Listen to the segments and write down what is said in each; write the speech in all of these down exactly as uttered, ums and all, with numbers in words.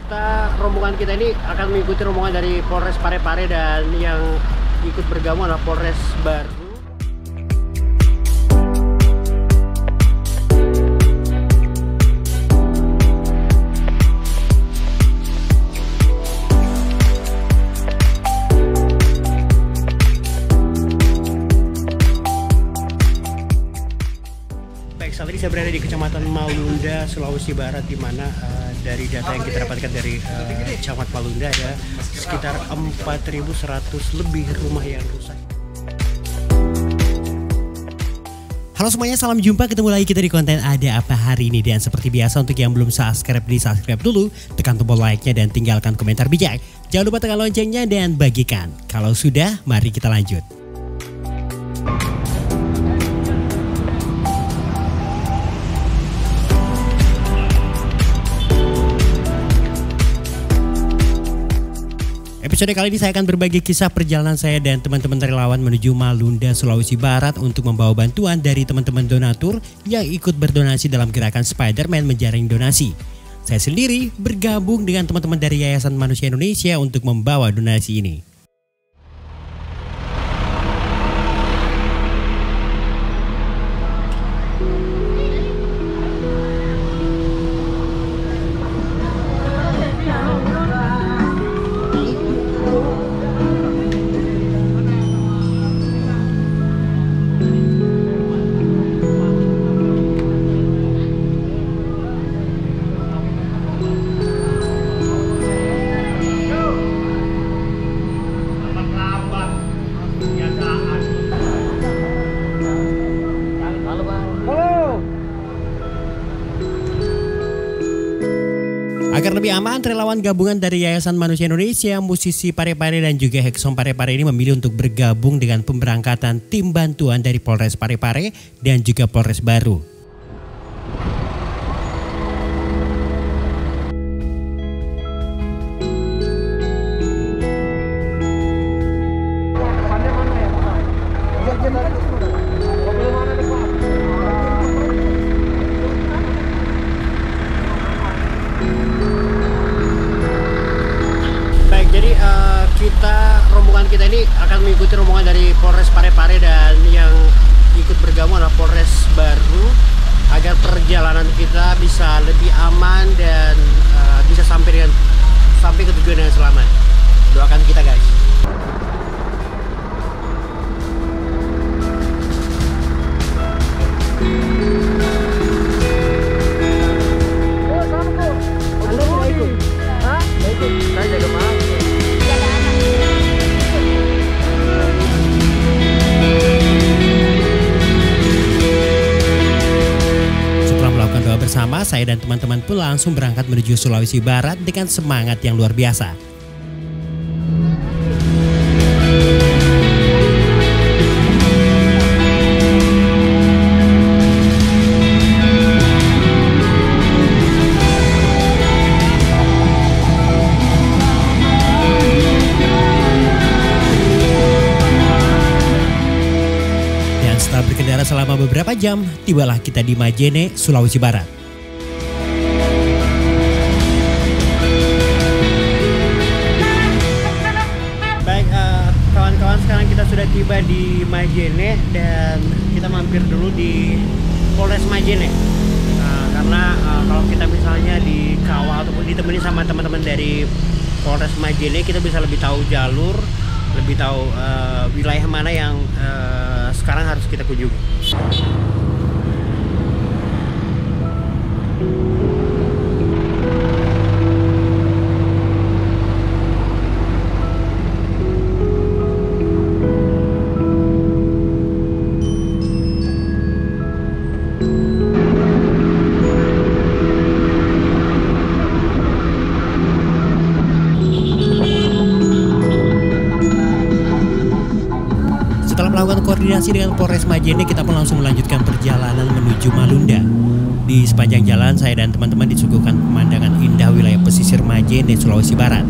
kita rombongan kita ini akan mengikuti rombongan dari Polres Parepare, dan yang ikut bergabung adalah Polres Baru. Baik, saat ini saya berada di Kecamatan Malunda, Sulawesi Barat, di mana uh, dari data yang kita dapatkan dari uh, Camat Malunda ada sekitar empat ribu seratus lebih rumah yang rusak. Halo semuanya, salam jumpa, ketemu lagi kita di konten Ada Apa Hari Ini. Dan seperti biasa, untuk yang belum subscribe, di subscribe dulu, tekan tombol like-nya dan tinggalkan komentar bijak. Jangan lupa tekan loncengnya dan bagikan. Kalau sudah, mari kita lanjut. Episode kali ini saya akan berbagi kisah perjalanan saya dan teman-teman relawan menuju Malunda, Sulawesi Barat untuk membawa bantuan dari teman-teman donatur yang ikut berdonasi dalam gerakan Spider-Man menjaring donasi. Saya sendiri bergabung dengan teman-teman dari Yayasan Manusia Indonesia untuk membawa donasi ini. Agar lebih aman, relawan gabungan dari Yayasan Manusia Indonesia, musisi Parepare dan juga Heksom Parepare ini memilih untuk bergabung dengan pemberangkatan tim bantuan dari Polres Parepare dan juga Polres Baru. Jadi uh, kita rombongan kita ini akan mengikuti rombongan dari Polres Parepare, dan yang ikut bergabung adalah Polres Baru, agar perjalanan kita bisa lebih aman dan uh, bisa sampai dengan sampai ke tujuan dengan selamat. Doakan kita, guys. Anda mau ikut? Hah? Mau ikut? Saya jaga malam. Bersama saya dan teman-teman pun langsung berangkat menuju Sulawesi Barat dengan semangat yang luar biasa. Dan setelah berkendara selama beberapa jam, tibalah kita di Majene, Sulawesi Barat. Sekarang kita sudah tiba di Majene dan kita mampir dulu di Polres Majene. Nah, karena uh, kalau kita misalnya dikawal ataupun ditemani sama teman-teman dari Polres Majene, kita bisa lebih tahu jalur, lebih tahu uh, wilayah mana yang uh, sekarang harus kita kunjungi. Melakukan koordinasi dengan Polres Majene, kita pun langsung melanjutkan perjalanan menuju Malunda. Di sepanjang jalan, saya dan teman-teman disuguhkan pemandangan indah wilayah pesisir Majene, Sulawesi Barat.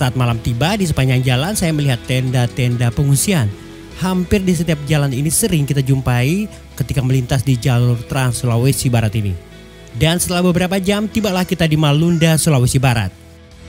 Saat malam tiba, di sepanjang jalan saya melihat tenda-tenda pengungsian. Hampir di setiap jalan ini sering kita jumpai ketika melintas di jalur Trans Sulawesi Barat ini. Dan setelah beberapa jam, tibalah kita di Malunda, Sulawesi Barat.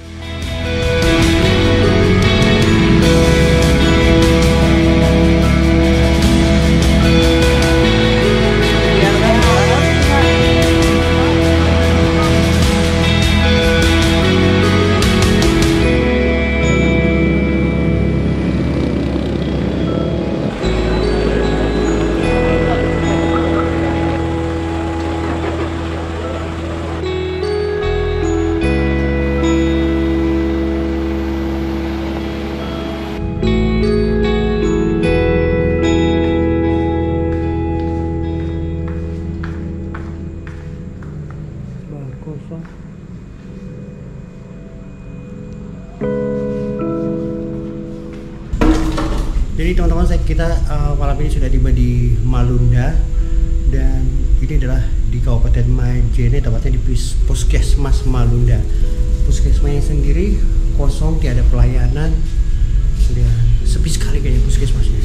Jadi teman-teman, saya kita uh, malam ini sudah tiba di Malunda dan ini adalah di Kabupaten Majene, tepatnya di Puskesmas Malunda. Puskesmasnya sendiri kosong, tiada pelayanan dan sepi sekali kayaknya puskesmasnya.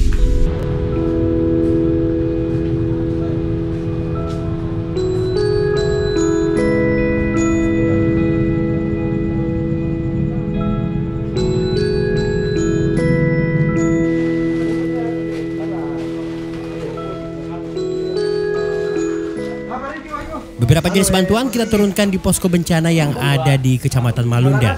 Beberapa jenis bantuan kita turunkan di posko bencana yang ada di Kecamatan Malunda.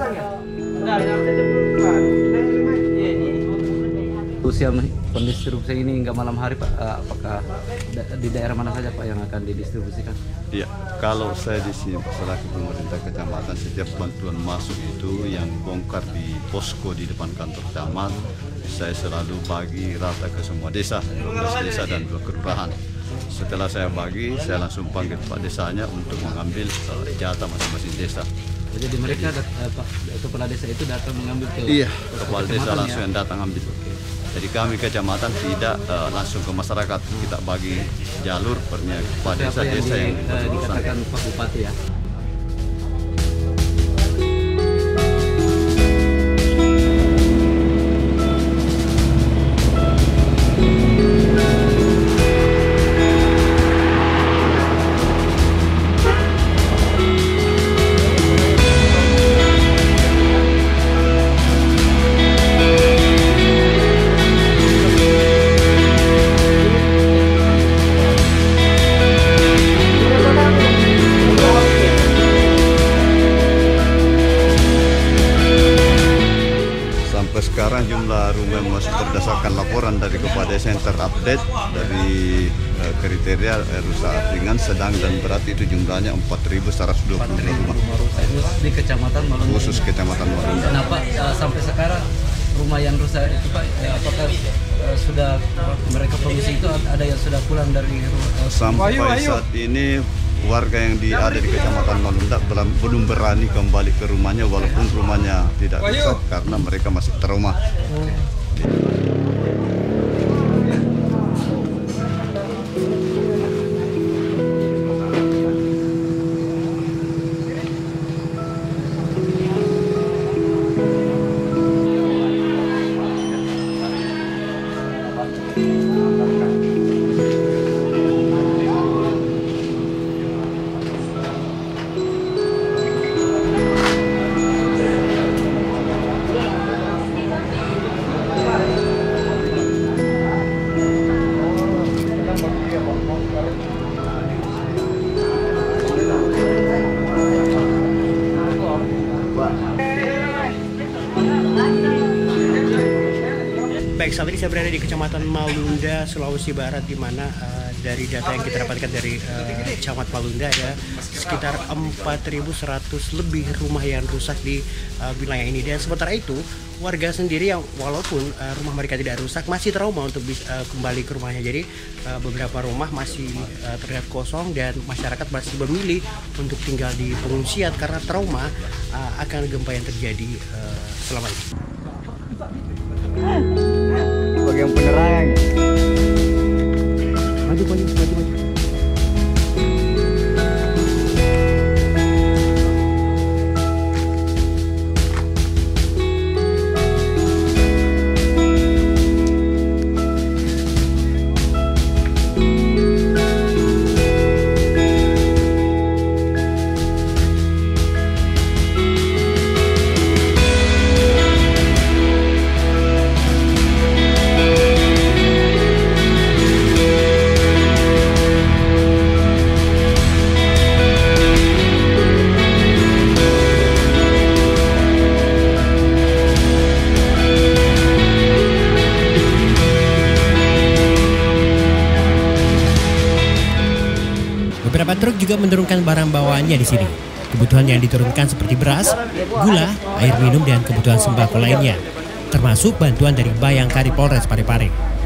Usia pendistribusi ini hingga malam hari, Pak, apakah di daerah mana saja, Pak, yang akan didistribusikan? Iya, kalau saya di sini selaku pemerintah kecamatan, setiap bantuan masuk itu yang bongkar di posko di depan kantor camat, saya selalu bagi rata ke semua desa, dua belas desa dan dua kelurahan. Setelah saya bagi, saya langsung panggil Pak Desanya untuk mengambil uh, jatah masing-masing desa. Jadi mereka, uh, Pak, kepala desa itu datang mengambil ke Iya, kepala desa langsung ya? yang datang ambil. Jadi kami kecamatan tidak uh, langsung ke masyarakat, kita bagi jalur pernya kepada desa-desa yang, yang uh, dikatakan Pak Bupati ya. Sekarang jumlah rumah yang masuk berdasarkan laporan dari Kepala Desa yang terupdate dari uh, kriteria uh, rusak ringan, sedang dan berat itu jumlahnya empat ribu seratus dua puluh rumah. Khusus di Kecamatan Malunda. Khusus Kecamatan Malunda. Nah, Pak, uh, sampai sekarang rumah yang rusak itu, Pak, ya, apakah uh, sudah mereka pengungsi itu ada yang sudah pulang dari uh, sampai saat ini warga yang di, ada di Kecamatan Malunda belum, belum berani kembali ke rumahnya walaupun rumahnya tidak rusak karena mereka masih trauma. Baik, saat ini saya berada di Kecamatan Malunda, Sulawesi Barat, di mana uh, dari data yang kita dapatkan dari uh, Camat Malunda ada sekitar empat ribu seratus lebih rumah yang rusak di uh, wilayah ini. Dan sementara itu, warga sendiri yang walaupun uh, rumah mereka tidak rusak masih trauma untuk bisa uh, kembali ke rumahnya. Jadi uh, beberapa rumah masih uh, terlihat kosong dan masyarakat masih memilih untuk tinggal di pengungsian karena trauma uh, akan gempa yang terjadi uh, selama ini. Bagian penerangan. Maju, maju, maju, maju. truk juga menurunkan barang bawaannya di sini. Kebutuhan yang diturunkan seperti beras, gula, air minum, dan kebutuhan sembako lainnya, termasuk bantuan dari Bayangkari Polres Parepare.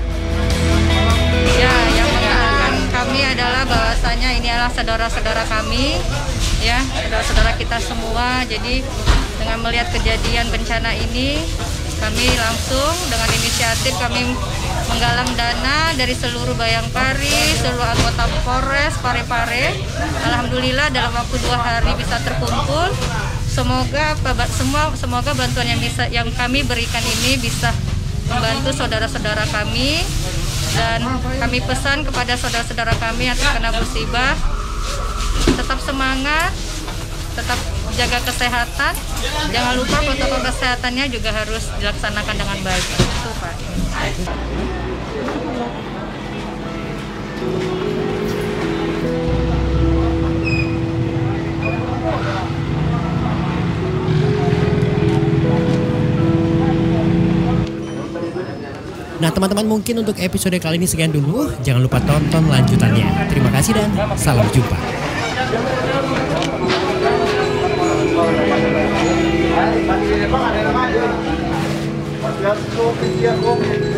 Ya, yang mengenalkan kami adalah bahwasanya ini adalah saudara-saudara kami, ya, saudara-saudara kita semua. Jadi dengan melihat kejadian bencana ini, kami langsung dengan inisiatif kami menggalang dana dari seluruh Bayangkari, seluruh anggota Polres Parepare. Alhamdulillah dalam waktu dua hari bisa terkumpul. Semoga semua semoga bantuan yang bisa yang kami berikan ini bisa membantu saudara-saudara kami, dan kami pesan kepada saudara-saudara kami yang terkena musibah tetap semangat, tetap jaga kesehatan. Jangan lupa protokol kesehatannya juga harus dilaksanakan dengan baik. Itu, Pak. Nah teman-teman, mungkin untuk episode kali ini sekian dulu. Jangan lupa tonton lanjutannya. Terima kasih dan salam jumpa. Masih ada